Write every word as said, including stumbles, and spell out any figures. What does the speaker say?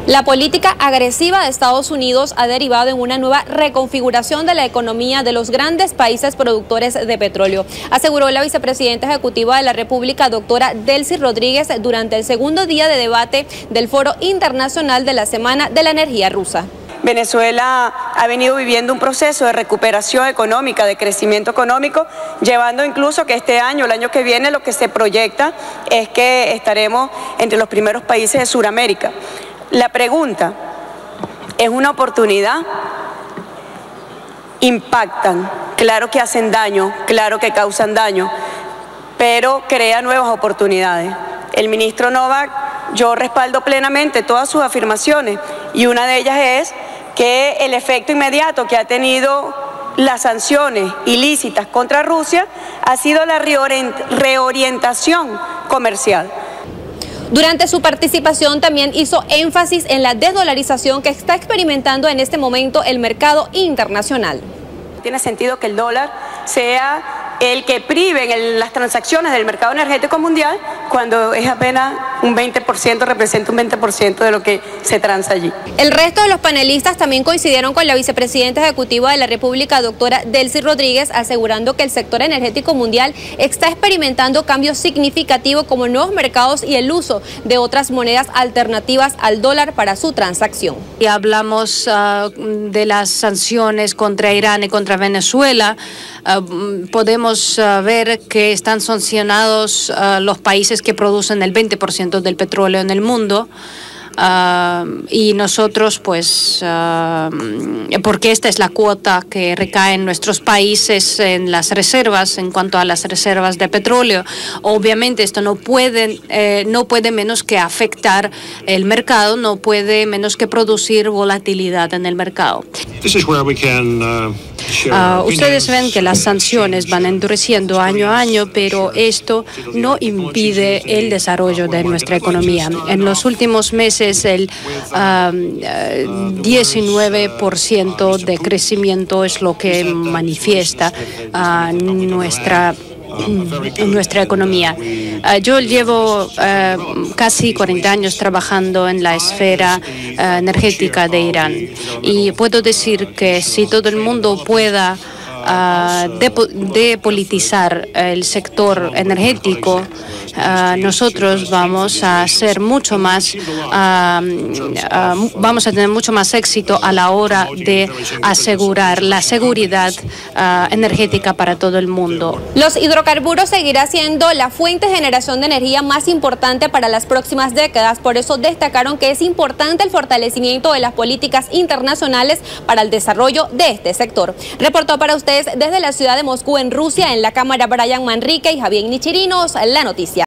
La política agresiva de Estados Unidos ha derivado en una nueva reconfiguración de la economía de los grandes países productores de petróleo, aseguró la vicepresidenta ejecutiva de la República, doctora Delcy Rodríguez, durante el segundo día de debate del Foro Internacional de la Semana de la Energía Rusa. Venezuela ha venido viviendo un proceso de recuperación económica, de crecimiento económico, llevando incluso que este año, el año que viene, lo que se proyecta es que estaremos entre los primeros países de Sudamérica. La pregunta, ¿es una oportunidad? Impactan, claro que hacen daño, claro que causan daño, pero crea nuevas oportunidades. El ministro Novak, yo respaldo plenamente todas sus afirmaciones y una de ellas es que el efecto inmediato que ha tenido las sanciones ilícitas contra Rusia ha sido la reorientación comercial. Durante su participación también hizo énfasis en la desdolarización que está experimentando en este momento el mercado internacional. Tiene sentido que el dólar sea el que prive en las transacciones del mercado energético mundial cuando es apenas un veinte por ciento, representa un veinte por ciento de lo que se transa allí. El resto de los panelistas también coincidieron con la vicepresidenta ejecutiva de la República, doctora Delcy Rodríguez, asegurando que el sector energético mundial está experimentando cambios significativos como nuevos mercados y el uso de otras monedas alternativas al dólar para su transacción. Y hablamos uh, de las sanciones contra Irán y contra Venezuela. Uh, podemos uh, ver que están sancionados uh, los países que producen el veinte por ciento del petróleo en el mundo. Uh, y nosotros, pues, uh, porque esta es la cuota que recae en nuestros países en las reservas, en cuanto a las reservas de petróleo. Obviamente esto no puede, eh, no puede menos que afectar el mercado, no puede menos que producir volatilidad en el mercado. Uh, ustedes ven que las sanciones van endureciendo año a año, pero esto no impide el desarrollo de nuestra economía. En los últimos meses, el uh, diecinueve por ciento de crecimiento es lo que manifiesta uh, nuestra nuestra economía. Uh, yo llevo uh, casi cuarenta años trabajando en la esfera uh, energética de Irán y puedo decir que si todo el mundo pueda uh, depolitizar el sector energético, Uh, nosotros vamos a ser mucho más, uh, uh, vamos a tener mucho más éxito a la hora de asegurar la seguridad uh, energética para todo el mundo. Los hidrocarburos seguirán siendo la fuente de generación de energía más importante para las próximas décadas. Por eso destacaron que es importante el fortalecimiento de las políticas internacionales para el desarrollo de este sector. Reportó para ustedes desde la ciudad de Moscú, en Rusia, en la cámara Brian Manrique y Javier Nichirinos, La Noticia.